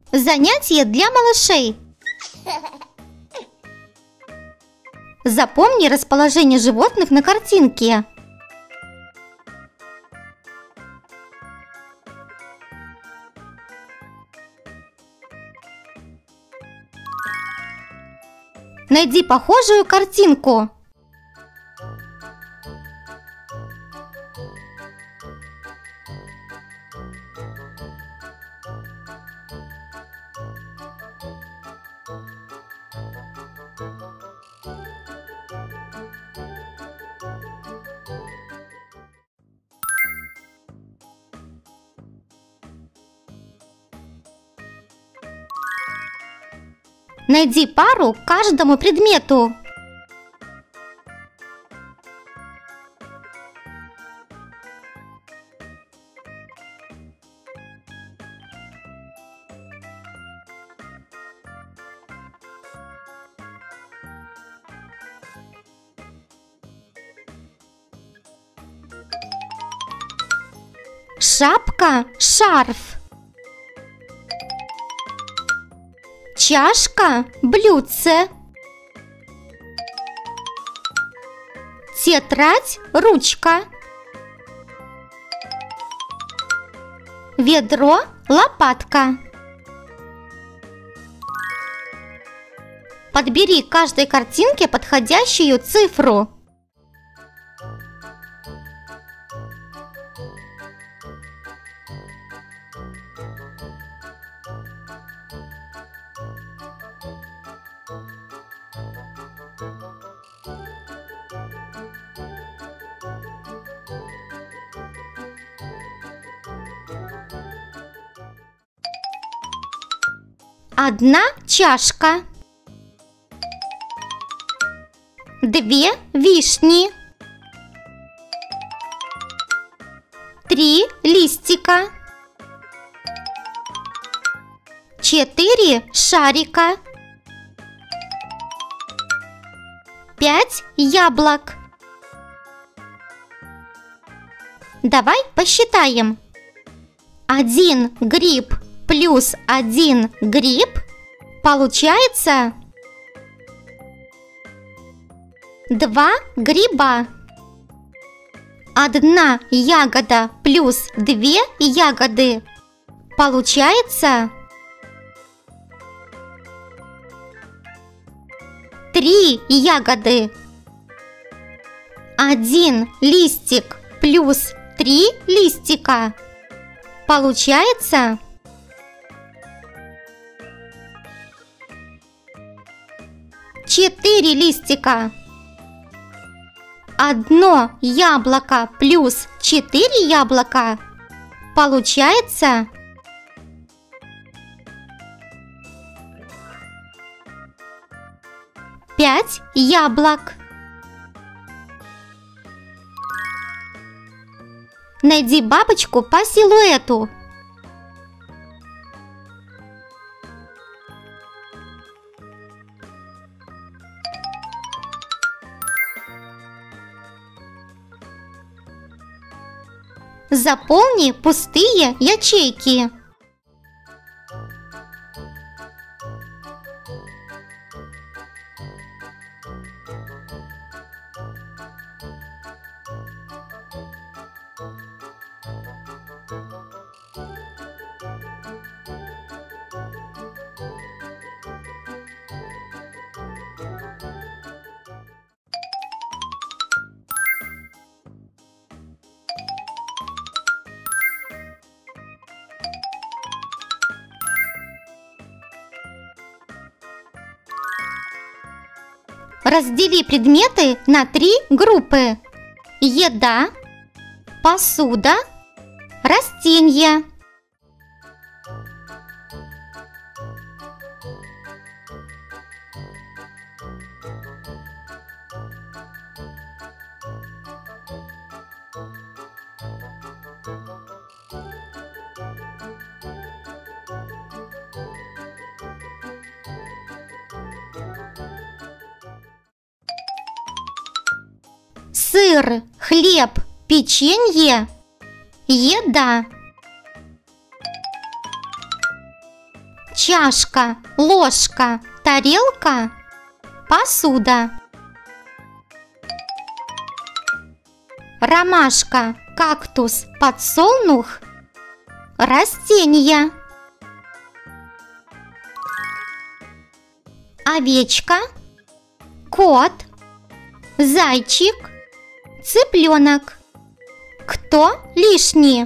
Занятие для малышей. Запомни расположение животных на картинке. Найди похожую картинку. Найди пару к каждому предмету. Шапка, шарф. Чашка, блюдце. Тетрадь, ручка. Ведро, лопатка. Подбери к каждой картинке подходящую цифру. Одна чашка. Две вишни. 3 листика. 4 шарика. 5 яблок. Давай посчитаем. 1 гриб плюс 1 гриб получается 2 гриба. 1 ягода плюс 2 ягоды получается 3 ягоды. 1 листик плюс 3 листика получается 4 листика. 1 яблоко плюс 4 яблока получается 5 яблок. Найди бабочку по силуэту. Заполни пустые ячейки. Раздели предметы на 3 группы: еда, посуда, растения. Сыр, хлеб, печенье, еда. чашка, ложка, тарелка, посуда. Ромашка, кактус, подсолнух, растения. Овечка, кот, зайчик, цыпленок. Кто лишний?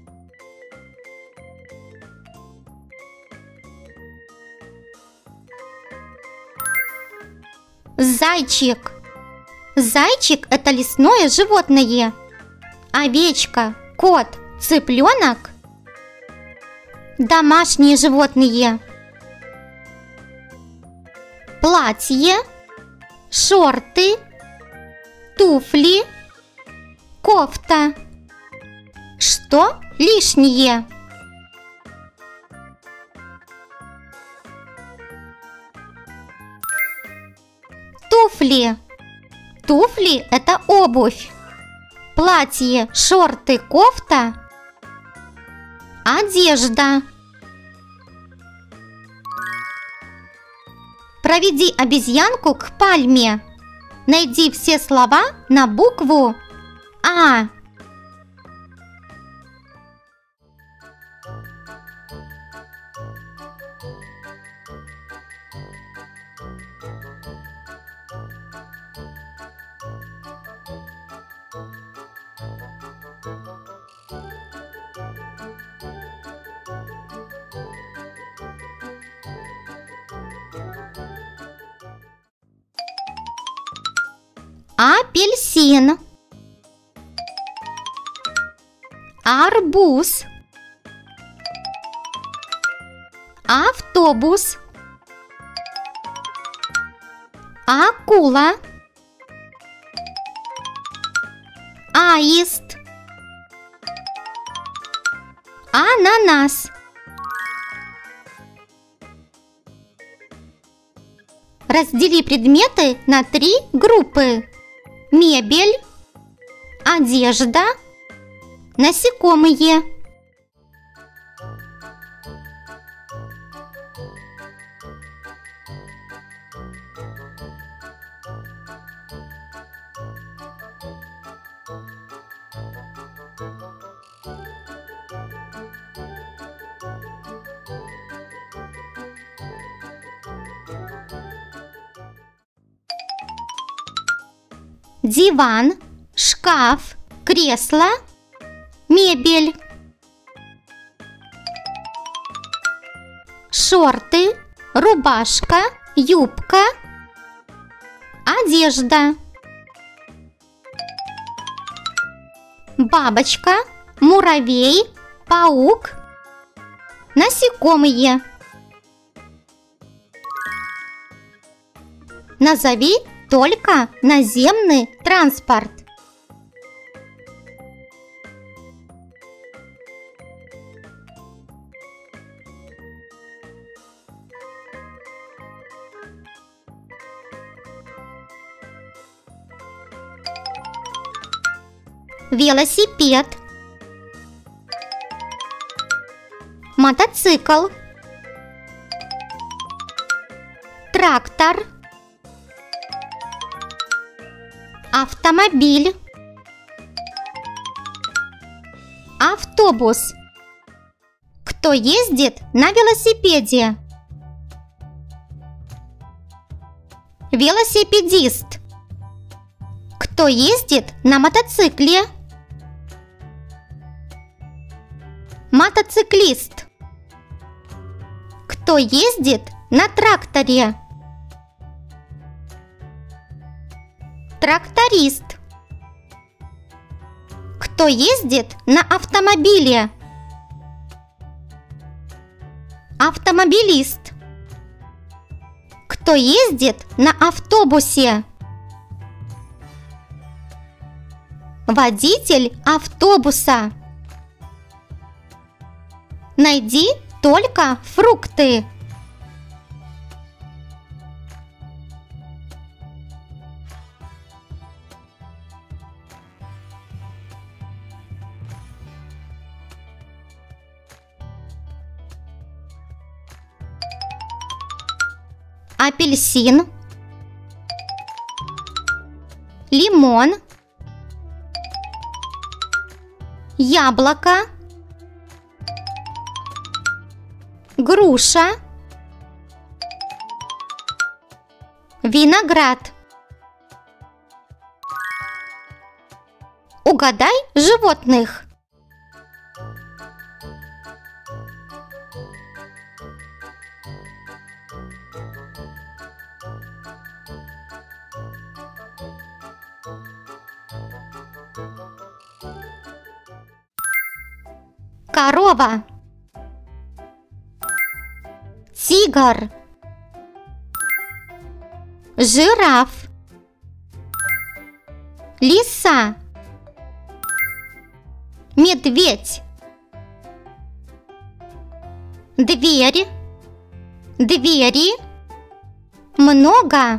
Зайчик. Зайчик – это лесное животное. Овечка, кот, цыпленок – домашние животные. Платье, шорты, туфли, кофта. Что лишнее? Туфли. Туфли – это обувь. Платье, шорты, кофта – одежда. Проведи обезьянку к пальме. Найди все слова на букву А. Апельсин, арбуз, автобус, акула, аист, ананас. Раздели предметы на 3 группы: мебель, одежда, насекомые. Диван, шкаф, кресло, мебель. Шорты, рубашка, юбка, одежда. Бабочка, муравей, паук, насекомые. Назови только наземный транспорт. Велосипед, мотоцикл, трактор, автомобиль, автобус. Кто ездит на велосипеде? Велосипедист. Кто ездит на мотоцикле? Мотоциклист. Кто ездит на тракторе? Тракторист. Кто ездит на автомобиле? Автомобилист. Кто ездит на автобусе? Водитель автобуса. Найди только фрукты. апельсин, лимон, яблоко, груша, виноград. Угадай животных. Корова, тигр, жираф, лиса, медведь, дверь, двери, много,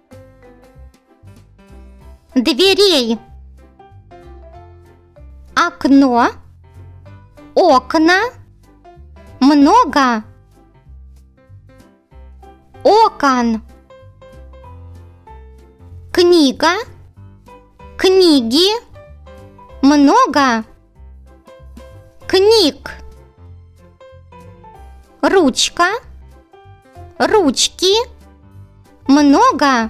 дверей, окно, окна, много, окон, книга, книги, много, книг, ручка, ручки, много,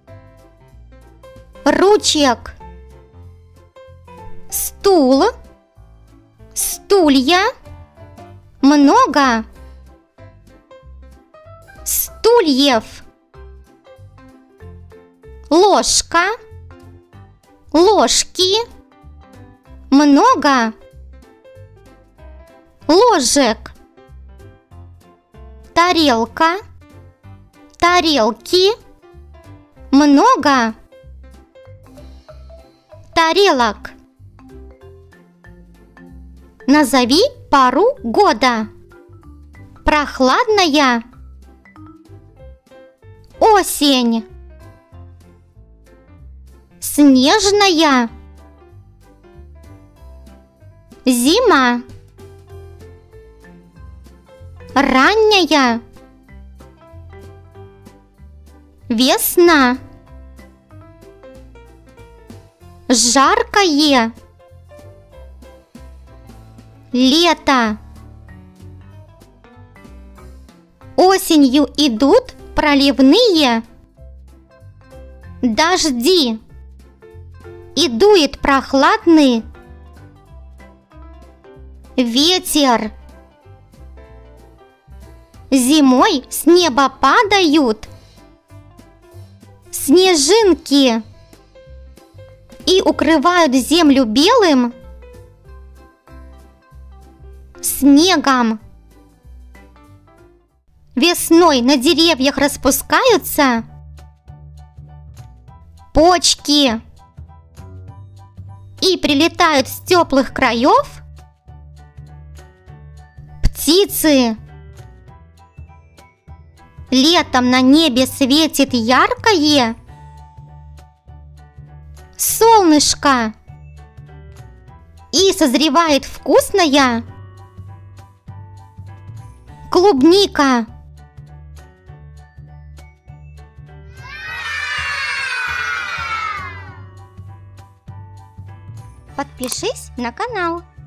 ручек, стул, стулья, много, стульев, ложка, ложки, много, ложек, тарелка, тарелки, много, тарелок. Назови пару года. Прохладная, осень, снежная, зима, ранняя, весна, жаркое, лето. Осенью идут проливные дожди и дует прохладный ветер. Зимой с неба падают снежинки и укрывают землю белым снегом. Весной на деревьях распускаются почки и прилетают с теплых краев птицы. Летом на небе светит яркое солнышко и созревает вкусная клубника. Подпишись на канал.